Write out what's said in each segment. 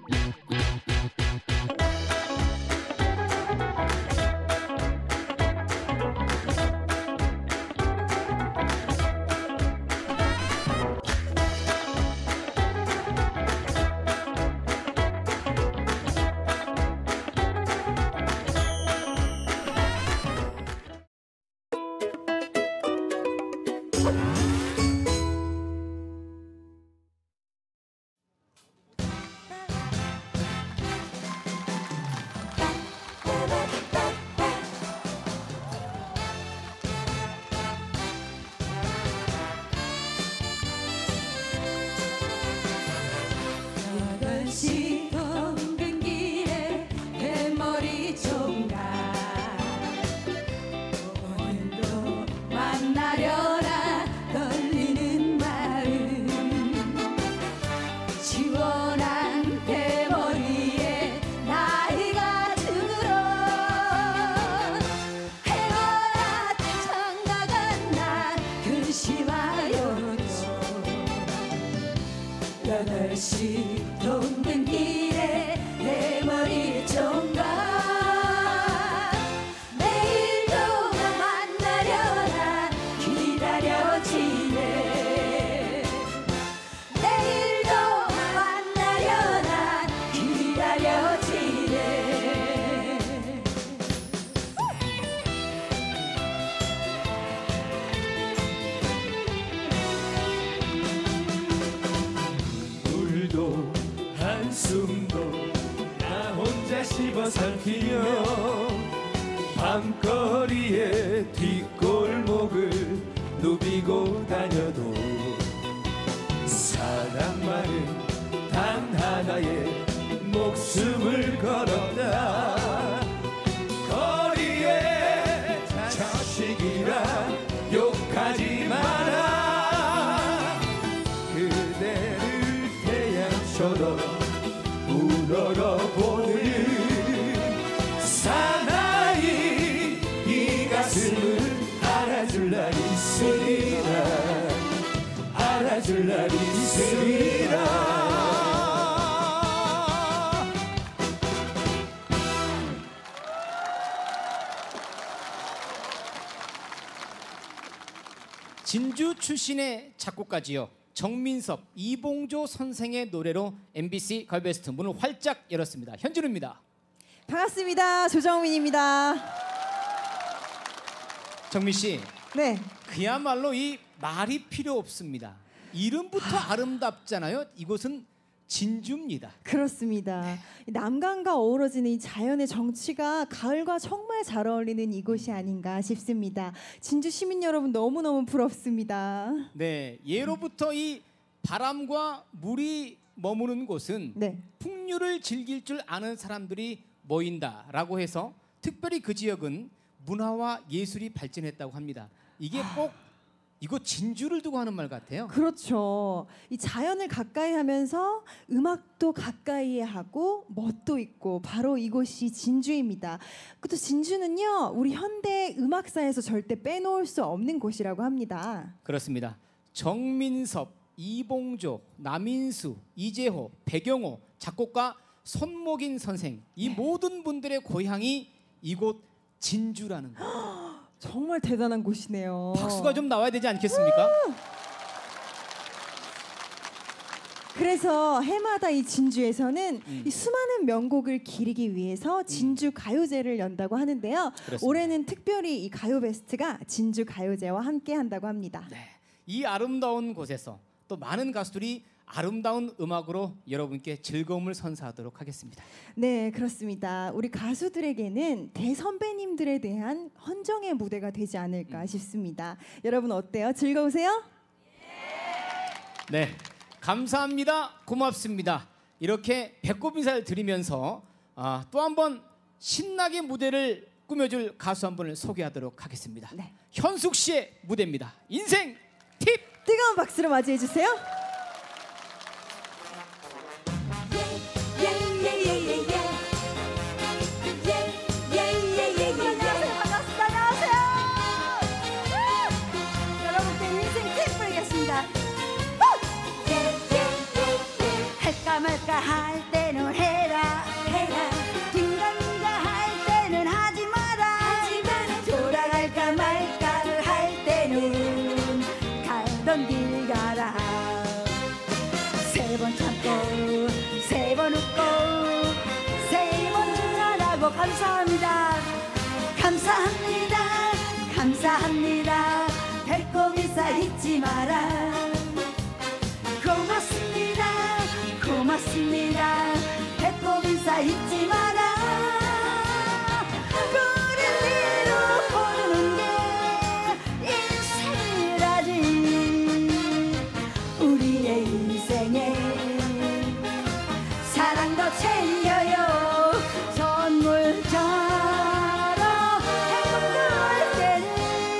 밤거리에 뒷골목을 누비고 다녀도 사랑만은 단 하나의 목숨을 걸었다. 거리에 자식이라 욕하지 마라. 그대를 태양처럼 우러러보는 사나이 이 가슴을 알아줄 날 있으리라. 알아줄 날 있으리라. 진주 출신의 작곡가지요. 정민섭, 이봉조 선생의 노래로 MBC 가요베스트 문을 활짝 열었습니다. 현진우입니다. 반갑습니다. 조정민입니다. 정민 씨. 네. 그야말로 이 말이 필요 없습니다. 이름부터 아름답잖아요. 이곳은 진주입니다. 그렇습니다. 남강과 어우러지는 이 자연의 정취가 가을과 정말 잘 어울리는 이곳이 아닌가 싶습니다. 진주 시민 여러분 너무너무 부럽습니다. 네, 예로부터 이 바람과 물이 머무는 곳은 네. 풍류를 즐길 줄 아는 사람들이 모인다라고 해서 특별히 그 지역은 문화와 예술이 발전했다고 합니다. 이게 꼭 이거 진주를 두고 하는 말 같아요. 그렇죠. 이 자연을 가까이 하면서 음악도 가까이 하고 멋도 있고 바로 이곳이 진주입니다. 또 진주는요, 우리 현대 음악사에서 절대 빼놓을 수 없는 곳이라고 합니다. 그렇습니다. 정민섭, 이봉조, 남인수, 이재호, 백영호, 작곡가 손목인 선생, 이 모든 분들의 고향이 이곳 진주라는 거. 정말 대단한 곳이네요. 박수가 좀 나와야 되지 않겠습니까? 그래서 해마다 이 진주에서는 이 수많은 명곡을 기리기 위해서 진주 가요제를 연다고 하는데요. 그렇습니다. 올해는 특별히 이 가요베스트가 진주 가요제와 함께 한다고 합니다. 네, 이 아름다운 곳에서 또 많은 가수들이 아름다운 음악으로 여러분께 즐거움을 선사하도록 하겠습니다. 네, 그렇습니다. 우리 가수들에게는 대선배님들에 대한 헌정의 무대가 되지 않을까 싶습니다. 여러분 어때요? 즐거우세요? 네, 감사합니다. 고맙습니다. 이렇게 배꼽 인사를 드리면서 또 한 번 신나게 무대를 꾸며줄 가수 한 분을 소개하도록 하겠습니다. 네. 현숙 씨의 무대입니다. 인생 팁! 뜨거운 박수로 맞이해 주세요. 할까 말까 할 때는 감사합니다. 감사합니다. 감사합니다. 배꼽 인사 잊지 마라. 고맙습니다. 고맙습니다. 배꼽 인사 잊지 마라. 뿌리로 보는 게 인생이라지. 우리의 인생에 사랑도 챙겨요. 선물처럼 행복할 때는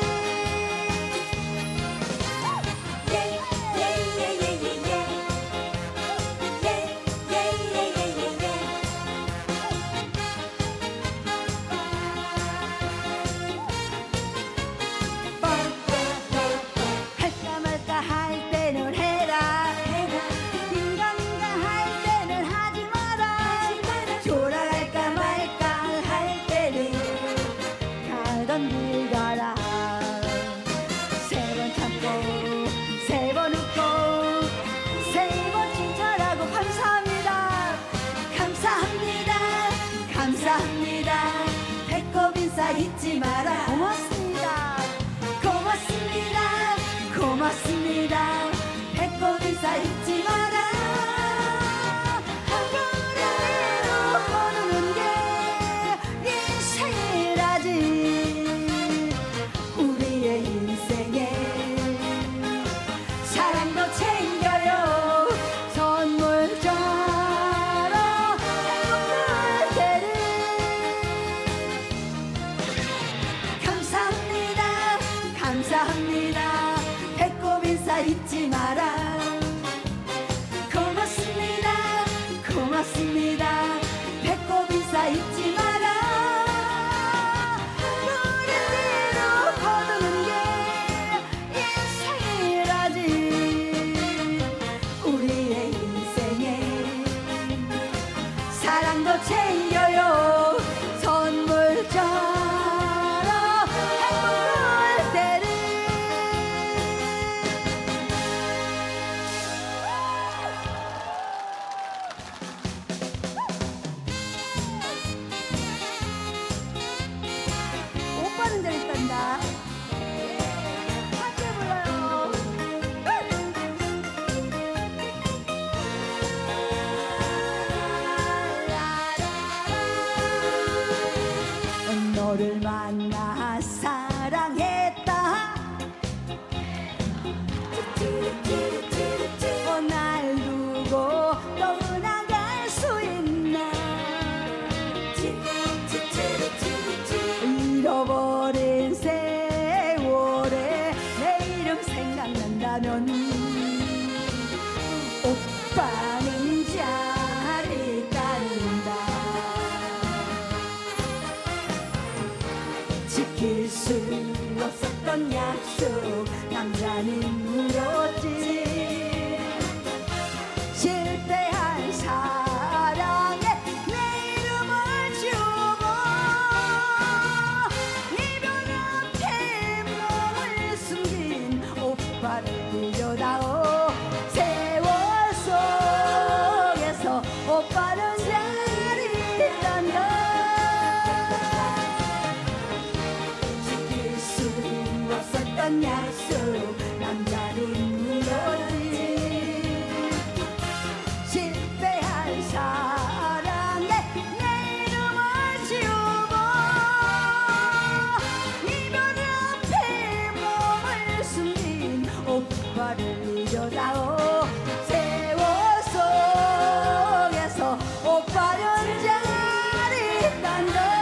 할까 말까 할 때는 해라. 인간인가 할 때는 하지 마라. 돌아갈까 말까 할 때는 가던 길 가라. 세 번 참고 세 번 웃고 세 번 칭찬하고 감사합니다. 감사합니다. 감사합니다. 배꼽 인사 잊지 마라. 고맙습니다. 고맙습니다. 고맙습니다. 배꼽 인사 잊지 마라. 뿌리로 거두는 게 인생이라지. 우리의 인생에 사랑도 챙겨요. 선물처럼 행복할 때는 감사합니다. 감사합니다. 배꼽 인사 잊지 마라. 고맙습니다. 고맙습니다. 배꼽 인사 잊지 마라. 뿌리로 거두는 게 인생이라지. 우리의 인생에 사랑도 챙겨요. 선물처럼 행복할 때는 오빠는 잘했단다. 함께 불러요. 너를 만나 사랑했다. 날 두고 떠나갈 수 있나. 잃어버린 세월에 내 이름 생각난다면 오빠는 잘 따른다. 지킬 수 없었던 약속 남자는 울었지. 실패한 사랑에 내 이름을 지우고 이별 앞에 몸을 숨긴 오빠를 잊어다오. 세월 속에서 오빠는 잘 있단다. 지킬 수 없었던 약속 남자는 울었지. 실패한 사랑에 내 이름을 지우고 이별 앞에 몸을 숨긴 오빠를 잊어다오. 세월 속에서 오빠는 잘 있단다.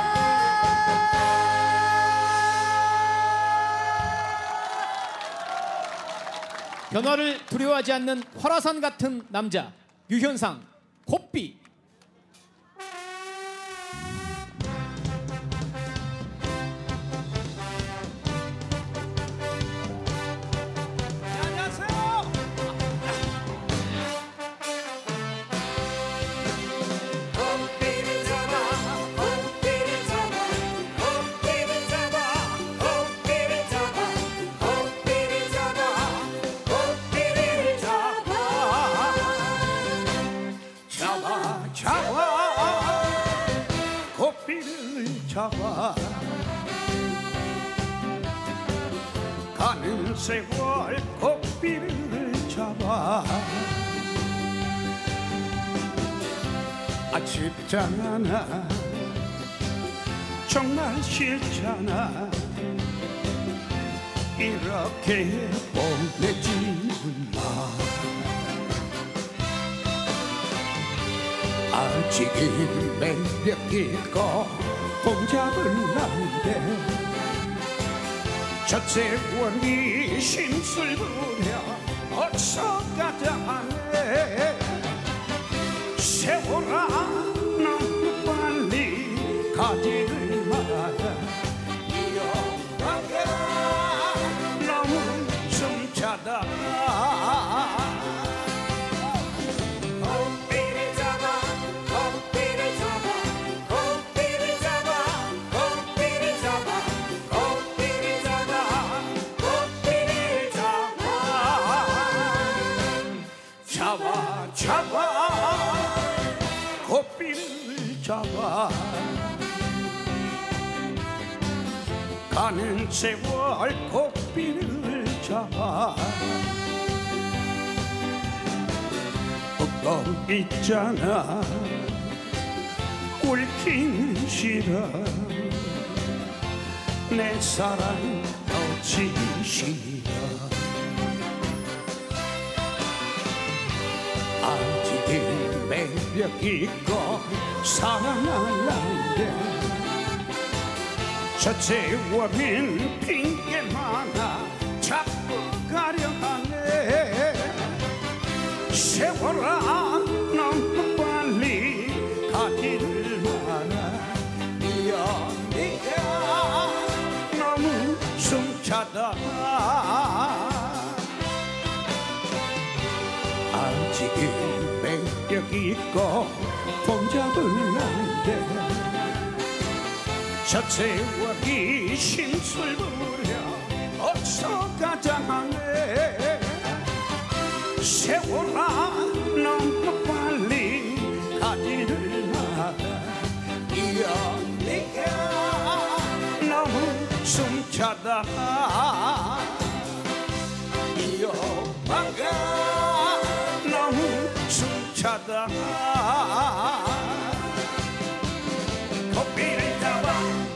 변화를 두려워하지 않는 화라산 같은 남자 유현상 곱비. 꽃비를 잡아 꽃비를 잡아 꽃비를 잡아 꽃비를 잡아 꽃비를 잡아 꽃비를 잡아 잡아 잡아 꽃비를 잡아 가는 세월 고삐를 잡아 아쉽잖아 정말 싫잖아 이렇게 보내지는 마 아직은 매력있고 봄잡을란데 저 세월이 심술 부려 어서 가자 하네 세월아 너무 빨리 가지를 마라 위험하게 너무 숨차다 고삐를 잡아 고삐를 잡아 고삐를 잡아 고삐를 잡아 고삐를 잡아 고삐를 잡아 잡아 고삐를 잡아 가는 세월 고삐를 잡아 또 있잖아 옳긴 싫어 내 사랑 놓치기 싫어 아직은 매력있고 사랑할란데 저 세월은 핑계 많아 자꾸 가려 하네 세월아 너무 빨리 가지를 마라 네가 너무 숨차다 아직은 매력있고 봄잡을란데 저 세월이 심술 부려 어서 가자 하네 세월아 너무 빨리 가지를 마라 네가 너무 숨차다 위험한가 너무 숨차다 고삐를 잡아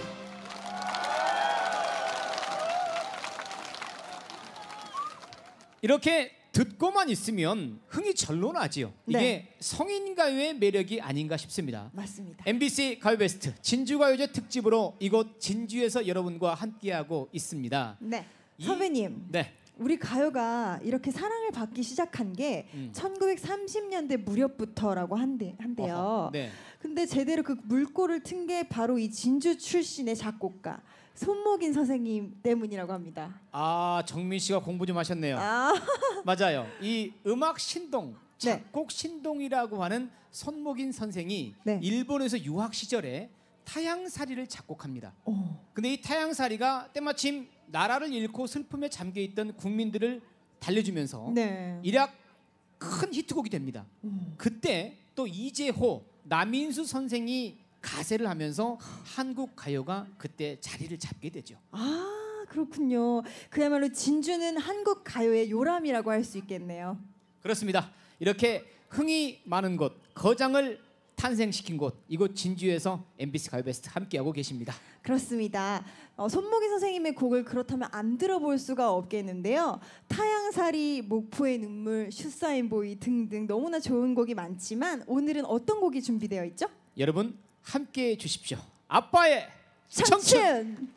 이렇게 듣고만 있으면 흥이 절로 나지요. 이게 네. 성인 가요의 매력이 아닌가 싶습니다. 맞습니다. MBC 가요베스트 진주가요제 특집으로 이곳 진주에서 여러분과 함께하고 있습니다. 네. 이- 선배님. 네. 우리 가요가 이렇게 사랑을 받기 시작한 게 1930년대 무렵부터라고 한대요. 어허, 네. 근데 제대로 그 물꼬를 튼 게 바로 이 진주 출신의 작곡가 손목인 선생님 때문이라고 합니다. 아, 정민 씨가 공부 좀 하셨네요. 아, 맞아요. 이 음악 신동, 네. 작곡 신동이라고 하는 손목인 선생이 네. 일본에서 유학 시절에 타향사리를 작곡합니다. 어. 근데 이 타향사리가 때마침 나라를 잃고 슬픔에 잠겨 있던 국민들을 달래주면서 네. 일약 큰 히트곡이 됩니다. 그때 또 이재호, 남인수 선생이 가세를 하면서 한국 가요가 그때 자리를 잡게 되죠. 아, 그렇군요. 그야말로 진주는 한국 가요의 요람이라고 할 수 있겠네요. 그렇습니다. 이렇게 흥이 많은 곳, 거장을 탄생시킨 곳, 이곳 진주에서 MBC 가요베스트 함께하고 계십니다. 그렇습니다. 손목희 선생님의 곡을 그렇다면 안 들어볼 수가 없겠는데요. 타향사리, 목포의 눈물, 슈사인보이 등등 너무나 좋은 곡이 많지만 오늘은 어떤 곡이 준비되어 있죠? 여러분 함께해 주십시오. 아빠의 청춘. 청춘!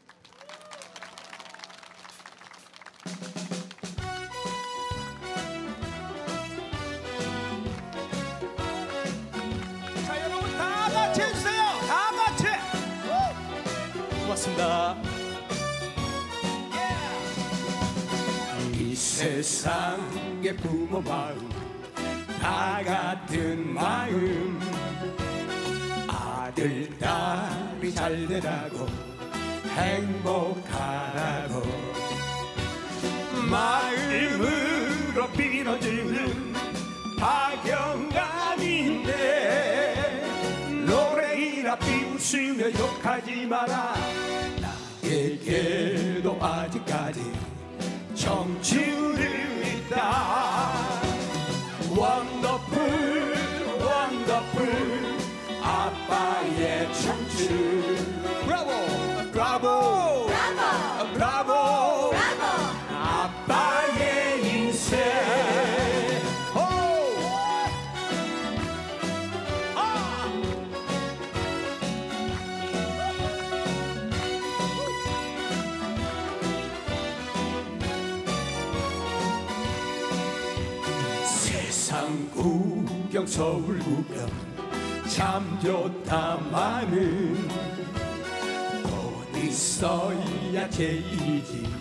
자 여러분 다 같이 해주세요 다 같이 고맙습니다. 이 세상의 부모 마음 다 같은 마음 아들 딸이 잘 되라고 행복하라고 마음으로 빌어주는 박영감인데 노래이란 아니라 비웃으며 욕하지 마라. 나에게도 아직까지 청춘은 있다. 원더풀 원더풀 아빠의 청춘. 브라보 브라보 브라보 브라보 브라보 아빠의 인생. 호! 아! 세상 구경 서울 구경 참 좋다마는 돈 있어야 제일이지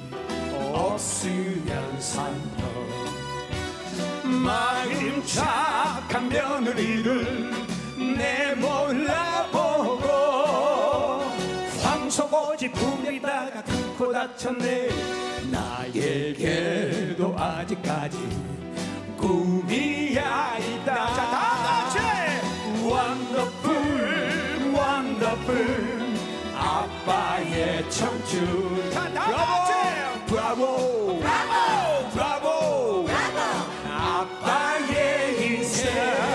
없으면 산터. 마음 착한 며느리를 내몰라보고 황소고지 부리다가 큰 다쳤네. 나에게도 아직까지 꿈이야 있다. 자, 다같이 원더풀 원더풀 아빠의 청춘. 자, 다같이 브라보 브라보 브라보 브라보 아빠의 인생.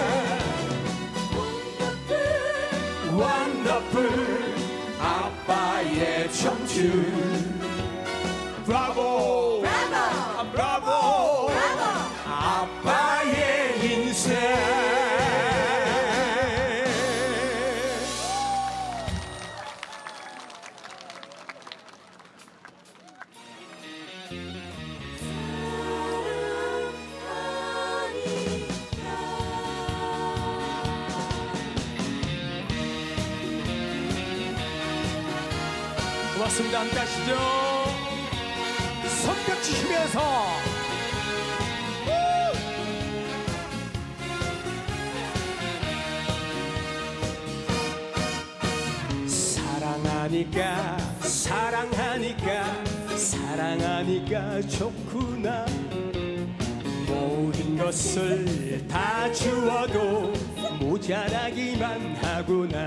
원더풀 아빠의 청춘. 브라보 브라보 브라보 브라보 아빠의 인생. 고맙습니다. 함께 하시죠. 손뼉 치시면서 사랑하니까 사랑하니까 사랑하니까 좋구나. 모든 것을 다 주어도 모자라기만 하구나.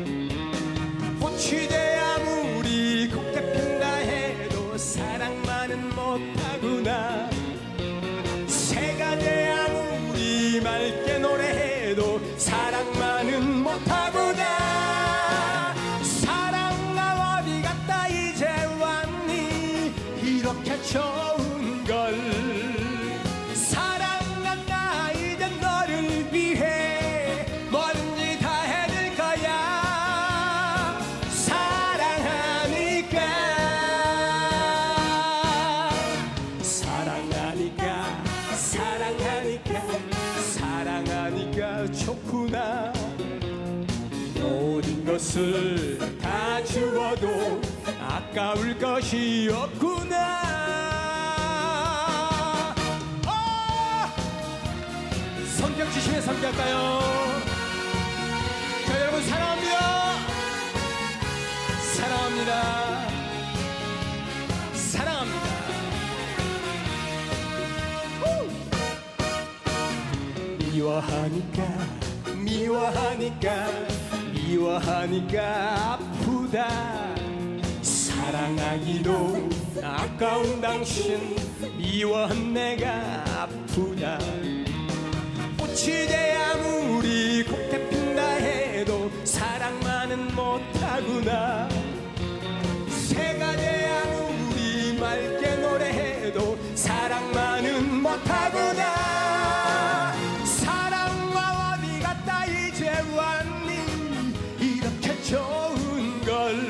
꽃이 돼 아무리 곱게 핀다 해도 사랑만은 못하구나. 새가 돼 아무리 맑게 노래해도 사랑만은 못하구나. 사랑아 어디 갔다 이제 왔니. 이렇게 좋은 걸. 사랑아 나 이제 너를 위해 뭐든지 다 해줄 거야. 사랑하니까 사랑하니까 사랑하니까 사랑하니까 좋구나. 모든 것을 다 주어도 아까울 것이 없구나. 성격 지심에 함께할까요? 자 여러분 사랑합니다. 사랑합니다. 사랑합니다. 미워하니까 미워하니까 미워하니까 아프다. 사랑하기도 아까운 당신 미워한 내가 아프다. 꽃이 돼 아무리 곱게 핀다 해도 사랑만은 못하구나. 새가 돼 아무리 맑게 노래해도 사랑만은 못하구나. 사랑아 어디 갔다 이제 왔니. 이렇게 좋은 걸.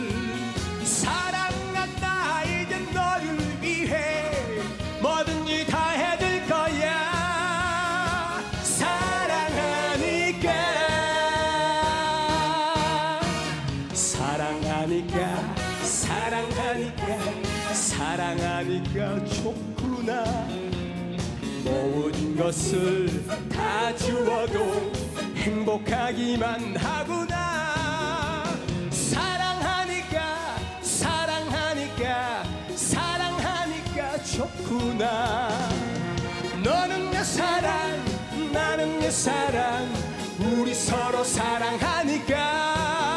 사랑아 나 이제 너를 위해 뭐든지 다 해줄 거야. 사랑하니까 사랑하니까 사랑하니까 사랑하니까 좋구나. 모든 것을 다 주어도 행복하기만 하구나. 사랑하니까 사랑하니까 사랑하니까 좋구나. 너는 내 사랑 나는 내 사랑 우리 서로 사랑하니까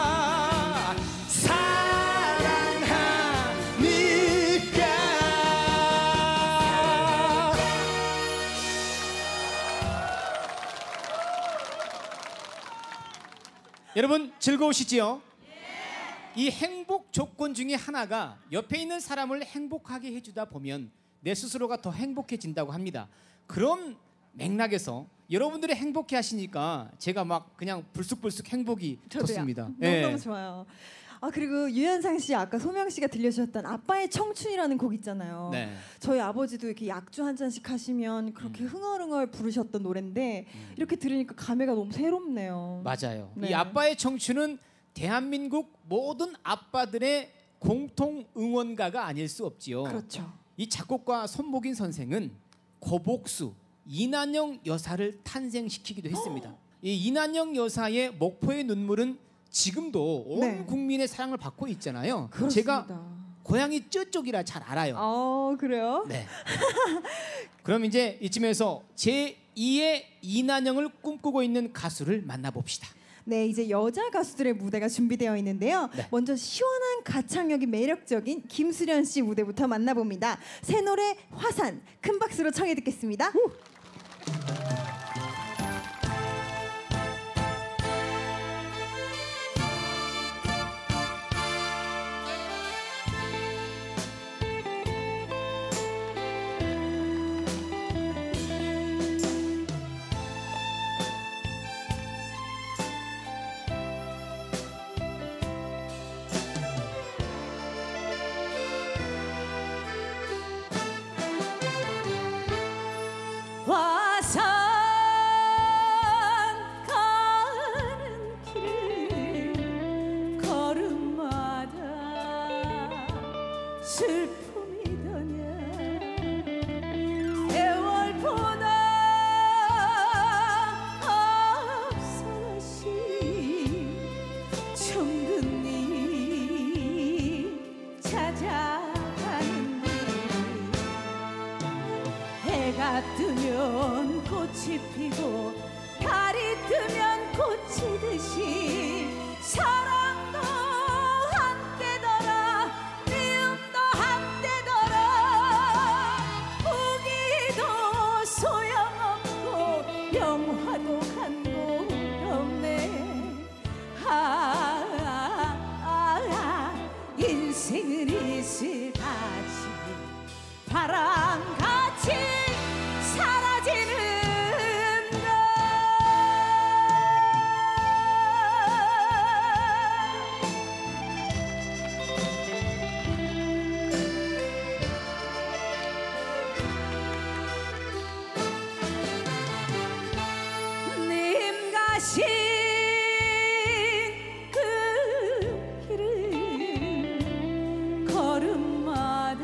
여러분 즐거우시지요? 이 행복 조건 중에 하나가 옆에 있는 사람을 행복하게 해주다 보면 내 스스로가 더 행복해진다고 합니다. 그런 맥락에서 여러분들이 행복해 하시니까 제가 막 그냥 불쑥불쑥 행복이 돋습니다. 너무 좋아요. 아 그리고 유현상 씨 아까 소명 씨가 들려주셨던 아빠의 청춘이라는 곡 있잖아요. 네. 저희 아버지도 이렇게 약주 한 잔씩 하시면 그렇게 흥얼흥얼 부르셨던 노래인데 이렇게 들으니까 감회가 너무 새롭네요. 맞아요. 네. 이 아빠의 청춘은 대한민국 모든 아빠들의 공통 응원가가 아닐 수 없지요. 그렇죠. 이 작곡가 손목인 선생은 고복수 이난영 여사를 탄생시키기도 했습니다. 이 이난영 여사의 목포의 눈물은 지금도 온 네. 국민의 사랑을 받고 있잖아요. 그렇습니다. 제가 고향이 저쪽이라 잘 알아요. 그래요? 네. 그럼 이제 이쯤에서 제2의 이난영을 꿈꾸고 있는 가수를 만나봅시다. 네, 이제 여자 가수들의 무대가 준비되어 있는데요. 네. 먼저 시원한 가창력이 매력적인 김수련 씨 무대부터 만나봅니다. 새 노래 화산 큰 박수로 청해 듣겠습니다. 화산 가는 길 걸음마다 슬픔이더냐 세월보다 앞서가시 정든 이 찾아가는 길 해가 뜨면 꽃이 피고 달이 뜨면 꽃이 듯이 사랑도 한때더라 미움도 한때더라 후기도 소용없고 영화도 간 곳 없네 인생은 이슬같이 바람같이 사라지는 님 가신 그 길을 걸음마다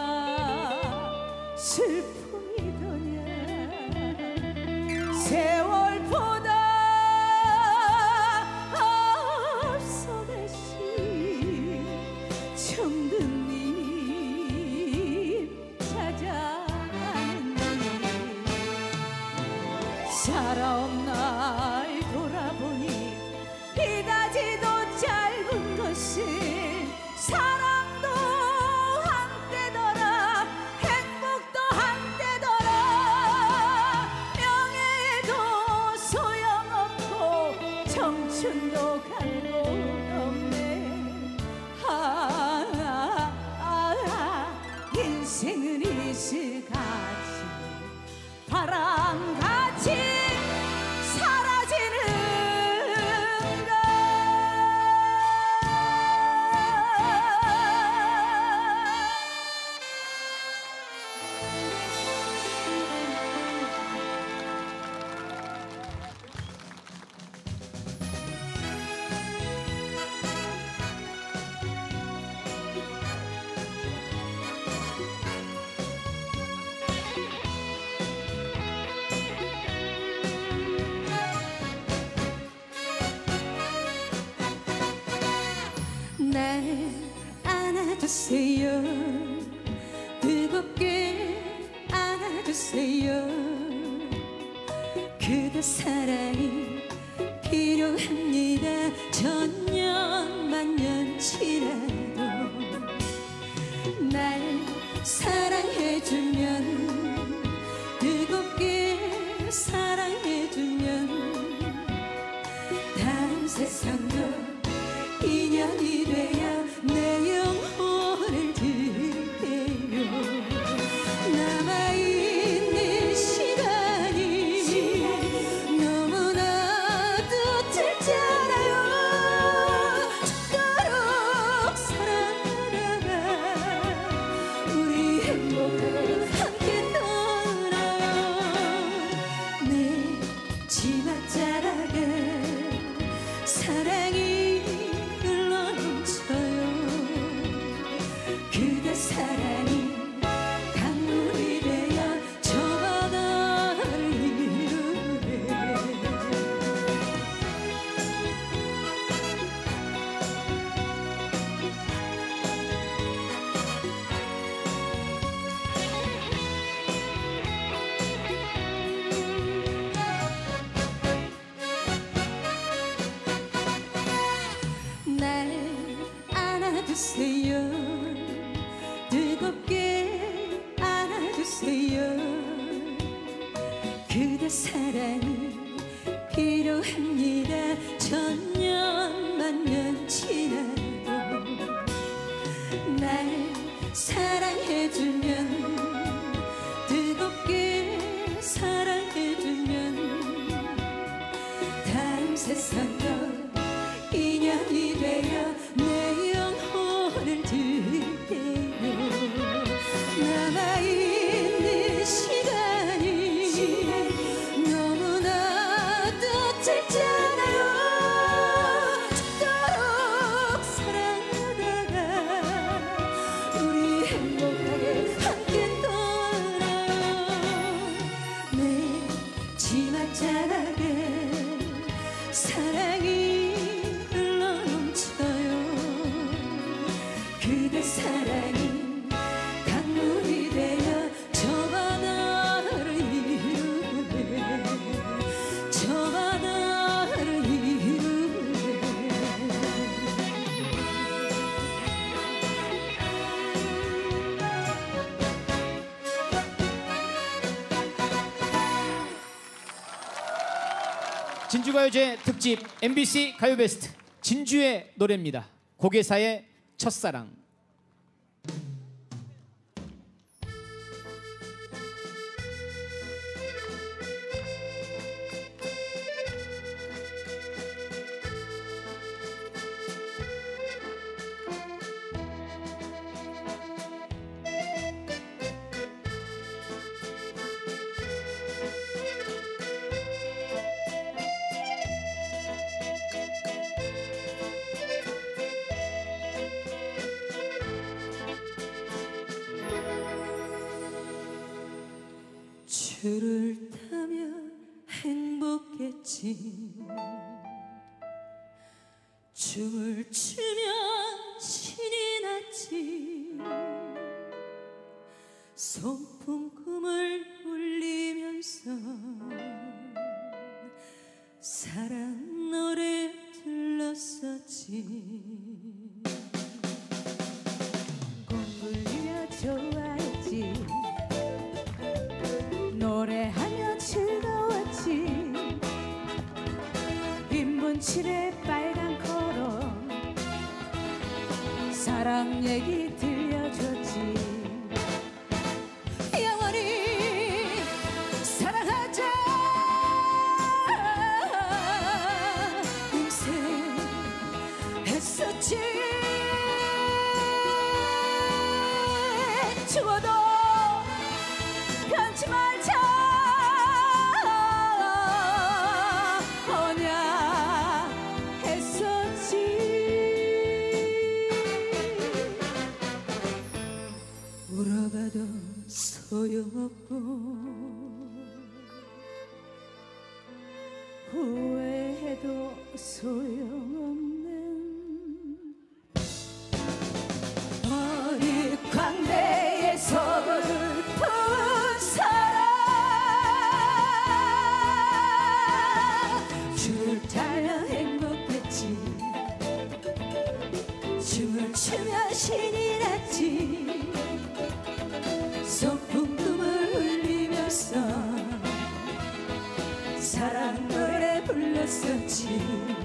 슬픔이더냐 세월보다 앞서가시 정든 님 찾아가는 길 살아온 날 돌아보니 이다지도 짧은 것을 사랑도 한때더라 행복도 한때더라 명예도 소용없고 청춘도 간 곳 없네 인생은 이슬같이 바람같이 사라지는 날 안아주세요 뜨겁게 안아주세요 그대 사랑이 필요합니다 천년 만년 지나도 날 사랑해주면 뜨겁게 사랑해주면 다른 세상 년 지나도 날 사랑해주면 뜨겁게 사랑해주면 다음 세상도 인연이 되어 내 영혼을 드릴게요. 남아있는 시간이 너무나도 짧잖아요. 죽도록 사랑하다가 우리 행복하게 함께 떠나요. 내 지맛자락에 사랑이 흘러넘쳐요. 그대 사랑이 강물이 되어 저 바다를 이루네. 저 바다를 이루네. 진주가요제 특집 MBC 가요베스트 진주의 노래입니다. 고개사의 첫사랑. 줄을 타면 행복했지. 춤을 추면 신이 났지. 소풍 꿈을 울리면서 사랑 노래 불렀었지. 꿈꾸며 좋아했지. 노래하며 즐거웠지. 흰 칠에 빨간 코로 사랑 얘기 들려줬지. 영원히 사랑하자. 맹세했었지. 죽어도 변치 말자. 언약 했었지. 울어봐도 소용없고 후회해도 소용없는 어느 광대에서 푸른 사랑. 줄 타려 행복했지. 춤을 추며 신이 났지. 소풍 꿈을 울리면서 사랑 노래 불렀었지.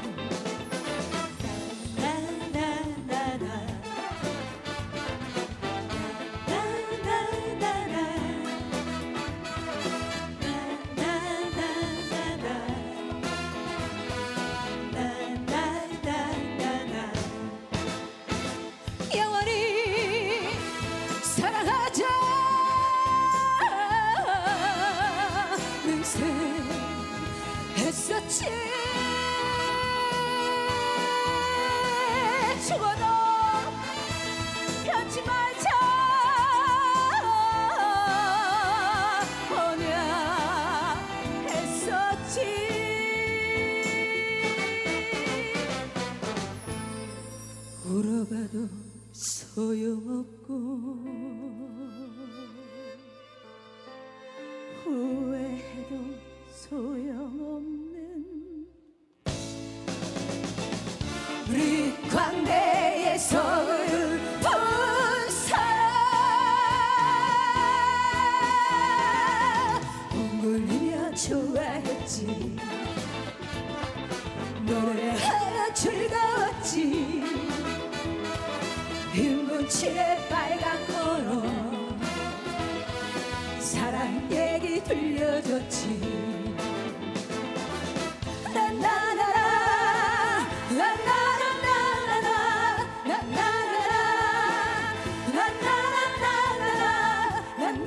영원히 사랑하자. 맹세했었지. 죽어도 변치 말자. 언약했었지. 울어봐도 소용없고 후회해도 소용없는 우리 광대에서 푸른 사랑. 웅글리며 좋아했지. 노래하며 즐거워 칠해 빨간 거로 사랑 얘기 들려줬지. 나나나라 나나나나나나 나나나라 나나나나나나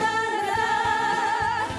나나나라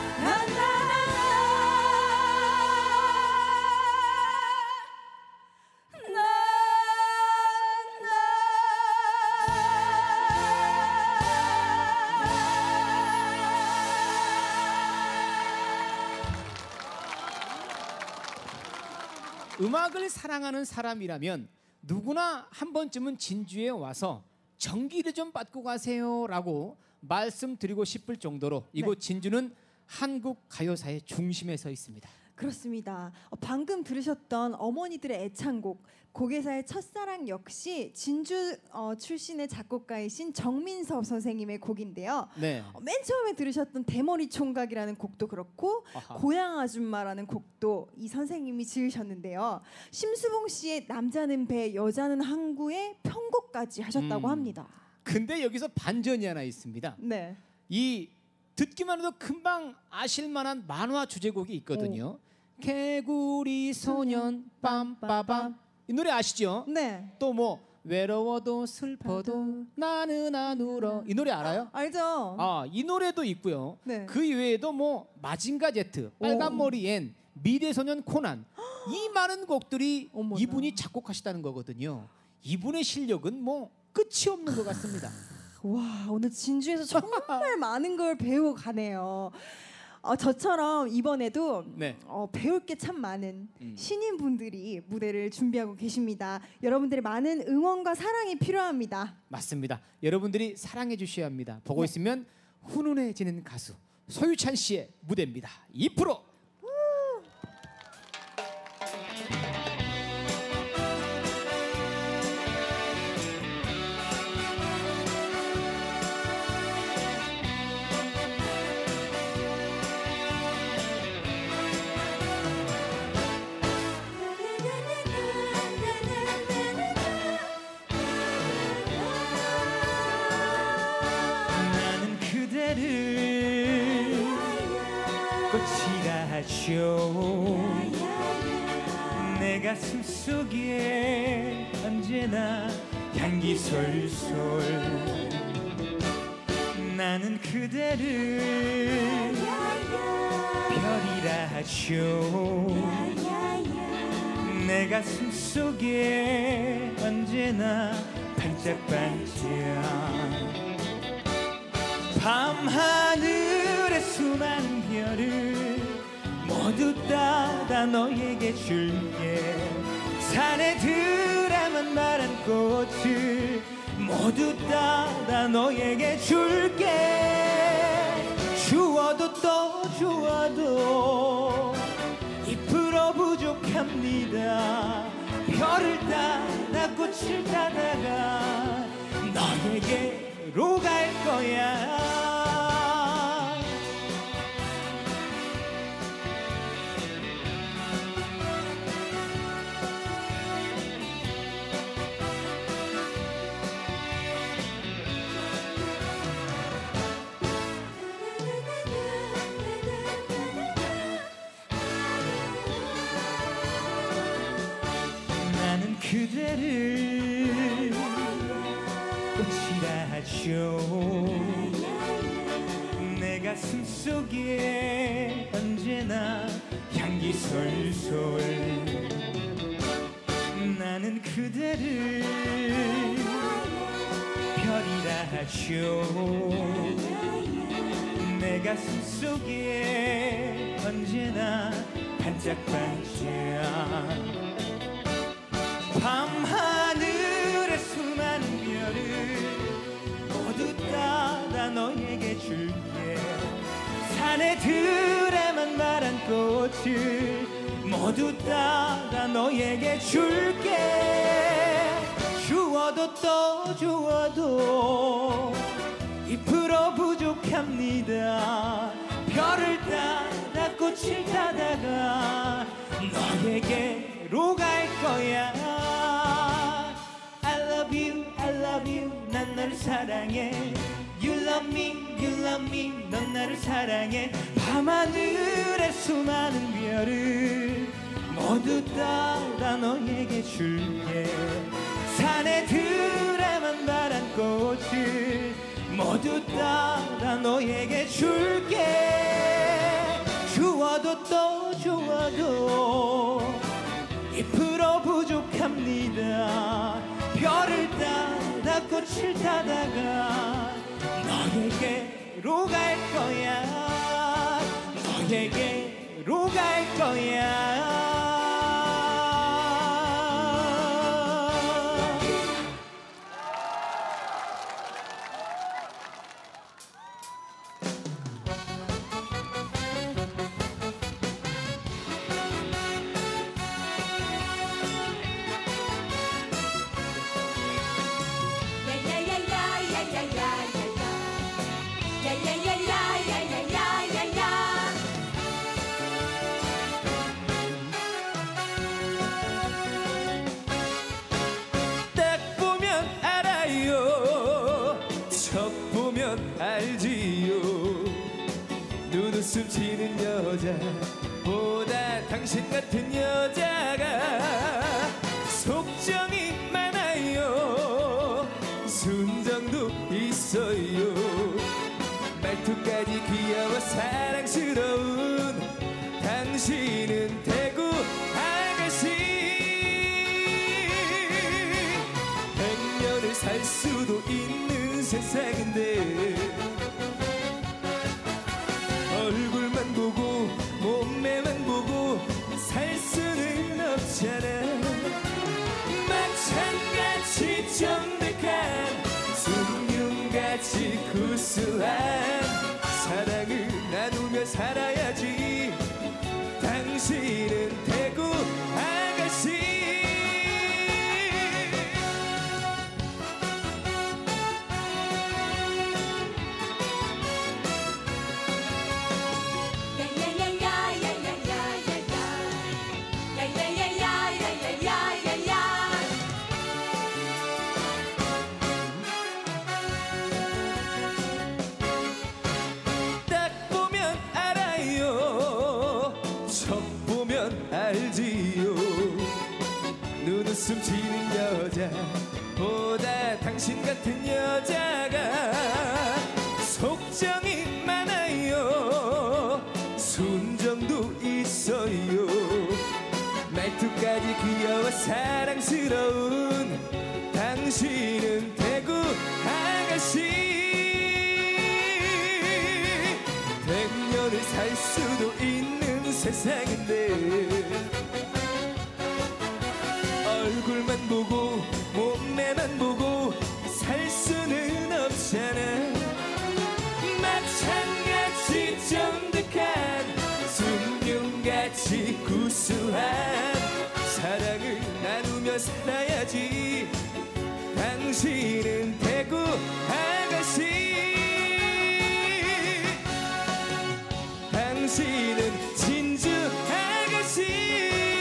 음악을 사랑하는 사람이라면 누구나 한 번쯤은 진주에 와서 정기를 좀 받고 가세요라고 말씀드리고 싶을 정도로 이곳 진주는 한국 가요사의 중심에 서 있습니다. 그렇습니다. 방금 들으셨던 어머니들의 애창곡 고개사의 첫사랑 역시 진주 출신의 작곡가이신 정민섭 선생님의 곡인데요. 네. 맨 처음에 들으셨던 대머리 총각이라는 곡도 그렇고 아하. 고향 아줌마라는 곡도 이 선생님이 지으셨는데요. 심수봉 씨의 남자는 배 여자는 항구의 편곡까지 하셨다고 합니다. 근데 여기서 반전이 하나 있습니다. 네. 이 듣기만 해도 금방 아실만한 만화 주제곡이 있거든요. 개구리 소년 빰빠밤 이 노래 아시죠? 네. 또 뭐 외로워도 슬퍼도 나는 안 울어 이 노래 알아요? 알죠? 아, 이 노래도 있고요. 네. 그 이외에도 뭐 마징가 제트, 빨간머리 앤, 미래소년 코난 이 많은 곡들이 어머나. 이분이 작곡하셨다는 거거든요. 이분의 실력은 뭐 끝이 없는 것 같습니다. 와, 오늘 진주에서 정말 많은 걸 배우고 가네요. 저처럼 이번에도 네. 배울 게 참 많은 신인분들이 무대를 준비하고 계십니다. 여러분들의 많은 응원과 사랑이 필요합니다. 맞습니다. 여러분들이 사랑해 주셔야 합니다. 보고 있으면 훈훈해지는 가수 소유찬 씨의 무대입니다. 2%. 나는 그대를 꽃이라 하죠. 내 가슴 속에 언제나 향기 솔솔. 나는 그대를 별이라 하죠. 내 가슴 속에 언제나 반짝반짝. 밤하늘의 수많은 별을 모두 따다 너에게 줄게. 사내들에만 마른 꽃을 모두 따다 너에게 줄게. 주워도 또 주워도 2% 부족합니다. 별을 따다 꽃을 따다가 너에게로 갈 거야. 나는 그대를 꽃이라 하죠. 내 가슴 속에 언제나 향기 솔솔. 나는 그대를 별이라 하죠. 내 가슴 속에 언제나 반짝반짝. 밤하늘의 수많은 별을 모두 따다 너에게 줄게. 사내들에만 마른 꽃을 모두 따다 너에게 줄게. 주워도 또 주워도 2% 부족합니다. 별을 따다 꽃을 따다가 너에게로 갈 거야. I love you, I love you. 난 널 사랑해. 밤하늘의 수많은 별을 모두 따라 너에게 줄게. 산에 드라만 바란 꽃을 모두 따라 너에게 줄게. 주워도 또 주워도 2% 부족합니다. 별을 따라 꽃을 따다가 너에게로 갈 거야. 너에게로 갈 거야. 딱 보면 알아요. 척 보면 알지요. 눈웃음 치는 여자보다 당신 같은 여자가 속정이 많아요. 순정도 있어요. 말투까지 귀여워 사랑스러운 당신은 대구 아가씨. 100년을 살 수도 있는 세상인데 얼굴만 보고 몸매만 보고 살 수는 없잖아. 마찬가지 정직한 숭늉같이 구수한 사랑을 나누며 살아야지. 당신은 대구 아가씨. 딱 보면 알아요. 척 보면 알지요. 눈웃음 치는 여자보다 당신 같은 여자가 속정이 많아요. 순정도 있어요. 말투까지 귀여워 사랑스러운 당신은 대구 아가씨. 100년을 살 수도 있는 세상인데 얼굴만 보고 몸매만 보고 살 수는 없잖아. 마찬가지 정직한 숭늉같이 구수한 사랑을 나누며 살아야지. 당신은 대구 아가씨. 당신은 진주 아가씨.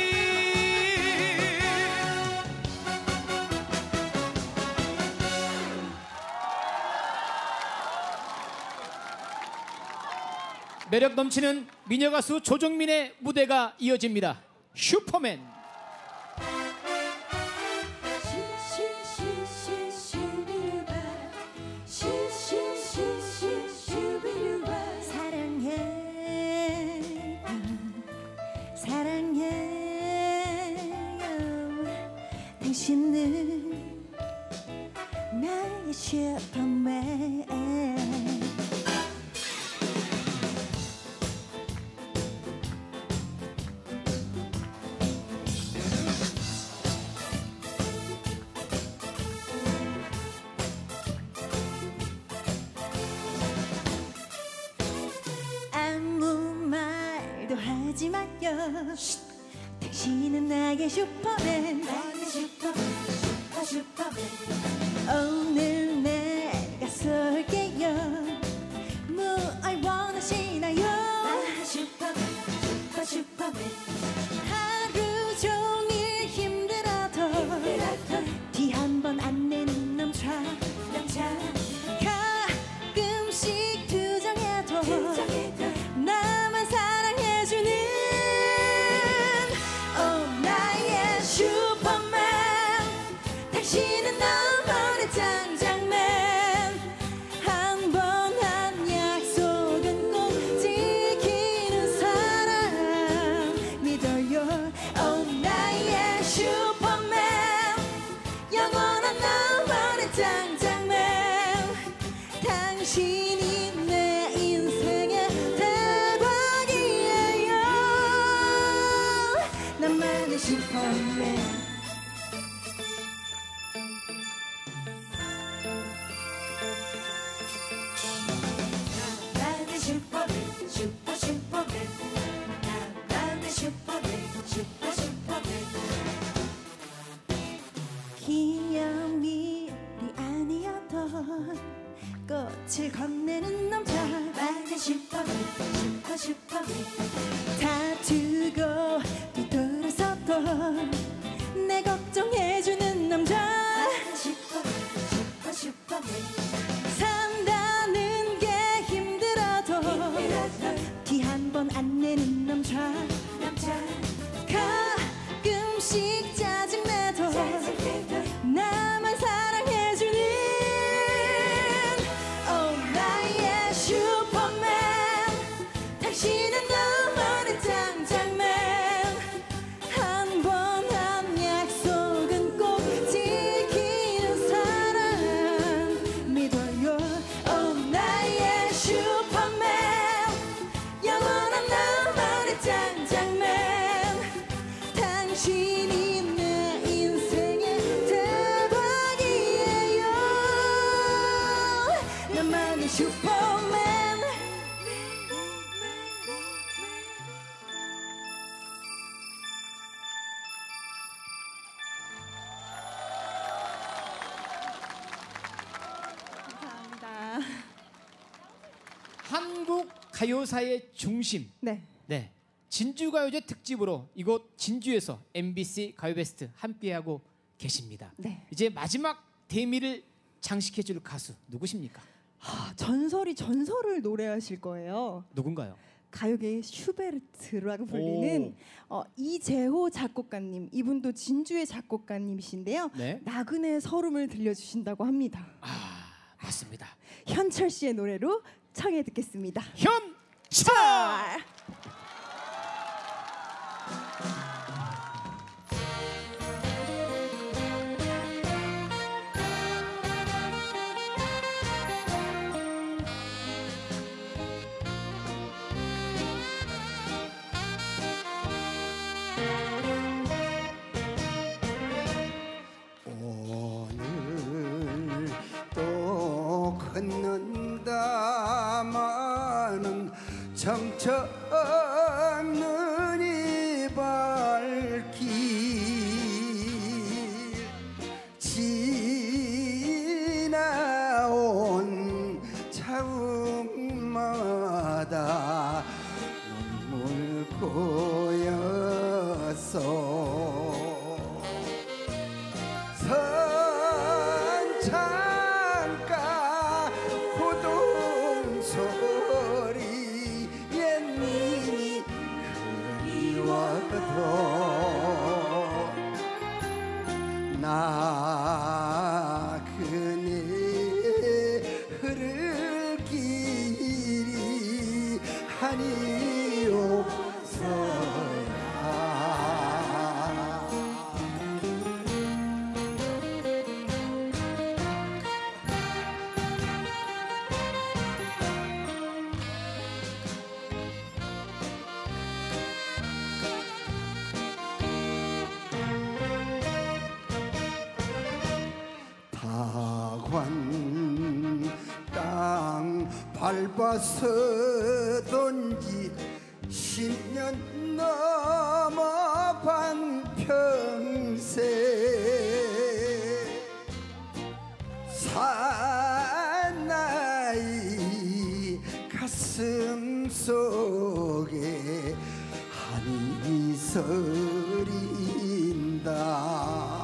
매력 넘치는 미녀 가수 조정민의 무대가 이어집니다. 슈퍼맨. 당신은 나의 슈퍼맨. 아무 말도 하지 마요. 당신은 나의 슈퍼맨. 오늘 내가 쏠게요. 무얼 원하시나요? 하루 종일 힘들어도 뒤 한 번 안내는 넘쳐. 가끔씩 투정해도 나만 당신은 너무나 장장맨 한 번 한 약속은 꼭 지키는 사람 믿어요 oh 나의 슈퍼맨 영원한 너무나 장장맨 당신이 내 인생의 대박이에요 나만의 슈퍼맨 나만의 슈퍼맨 슈퍼맨 나만의 슈퍼맨 슈퍼맨 기념일이 아니었던 꽃을 건네는 남자 나만의 슈퍼맨 다투고 뒤돌아섰던 내 걱정해주는 남자 슈퍼맨 산다는 게 힘들어도 티 한 번 안 내는 남자 가끔씩 짜증내도 나만 사랑해주는 oh 나의 슈퍼맨 당신은 너무나 장장맨 한 번 한 약속은 꼭 지키는 사람 믿어요 oh 나의 슈퍼맨 영원한 너무나 장장맨 당신이 내 인생의 대박이에요 나만의 슈퍼맨 감사합니다. 한국 가요사의 중심. 네. 네. 진주가요제 특집으로 이곳 진주에서 MBC 가요베스트 함께하고 계십니다. 네. 이제 마지막 대미를 장식해줄 가수 누구십니까? 전설이 전설을 노래하실 거예요. 누군가요? 가요계의 슈베르트라고 불리는 이재호 작곡가님, 이분도 진주의 작곡가님이신데요. 네. 나그네 서름을 들려주신다고 합니다. 맞습니다. 현철 씨의 노래로 청해 듣겠습니다. 현철! 오늘 또 걷는다마는 정처없는 이 발길 지나온 차움마다 눈물 고여서 선창가 고동 소리 옛님이 그리워도 나 그네 흐를 길이 한이 없어야 다관 땅 밟아서던지 10년 넘어 반평생 사나이 가슴 속에 한이 서린다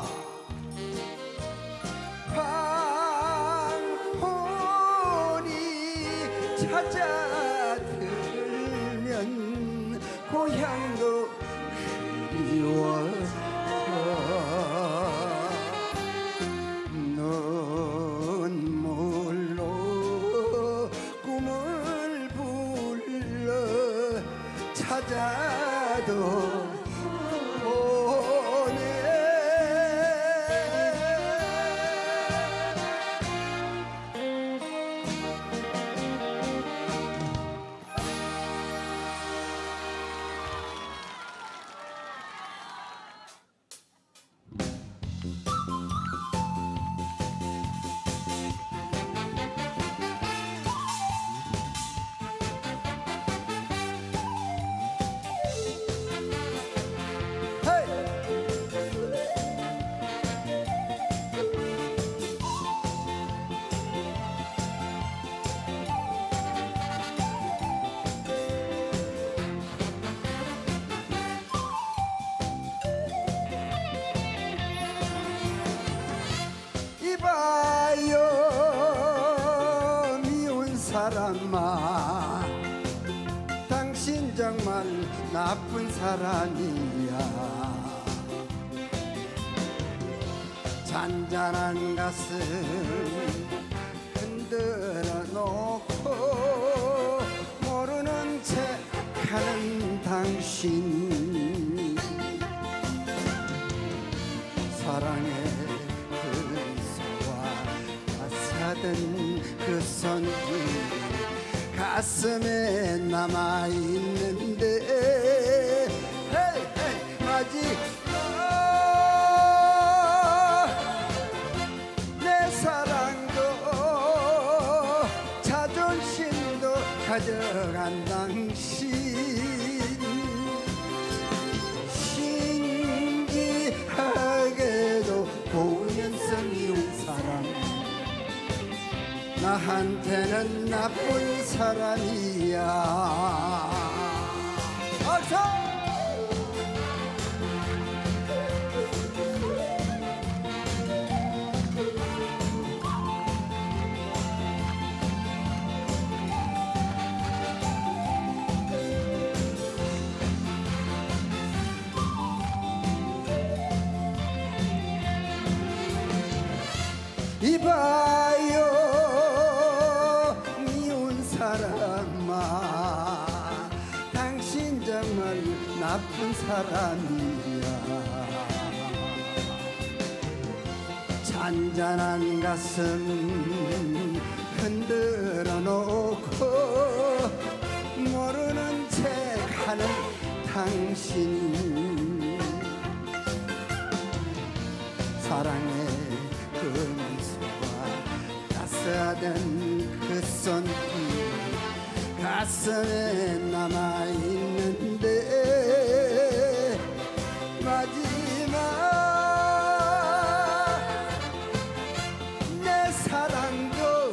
방혼이 찾아들면 고향도 그리워 여자도 오네. 이봐요 미운 사람아, 당신 정말 나쁜 사람이야. 잔잔한 가슴 흔들어 놓고 모르는 척 하는 당신, 사랑의 하던 그 손이 가슴에 남아있는데 내 사랑도 자존심도 가져간 당신, 신기하게도 보면서 미운 사람, 나한테는 나쁜 사람이야. 어서! 이봐요 미운 사람아, 당신 정말 나쁜 사람이야. 잔잔한 가슴 흔들어 놓고 모르는 척 하는 당신, 사랑의 그 미소와 따스하던 그 손길 가슴에 남아있는데 마지막 내 사랑도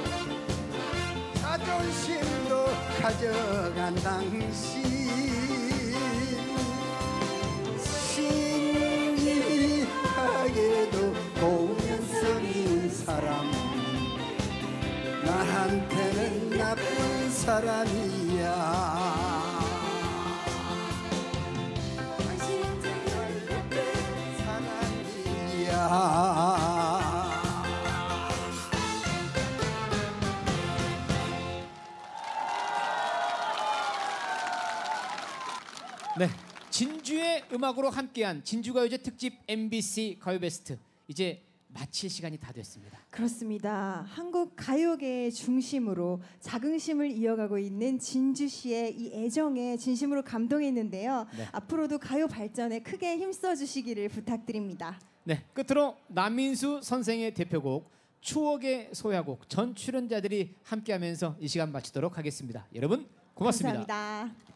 자존심도 가져간 당신, 신기하게도 보면서 미운 사람, 나한테는 나쁜 사람이야. 당신은 정말 나쁜 사람이야. 네, 진주의 음악으로 함께한 진주가요제 특집 MBC 가요베스트, 이제 마칠 시간이 다 됐습니다. 그렇습니다. 한국 가요계의 중심으로 자긍심을 이어가고 있는 진주 씨의 이 애정에 진심으로 감동했는데요. 네. 앞으로도 가요 발전에 크게 힘써 주시기를 부탁드립니다. 네, 끝으로 남인수 선생의 대표곡 추억의 소야곡 전 출연자들이 함께하면서 이 시간 마치도록 하겠습니다. 여러분 고맙습니다. 감사합니다.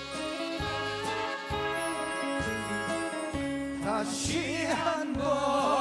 다시 한번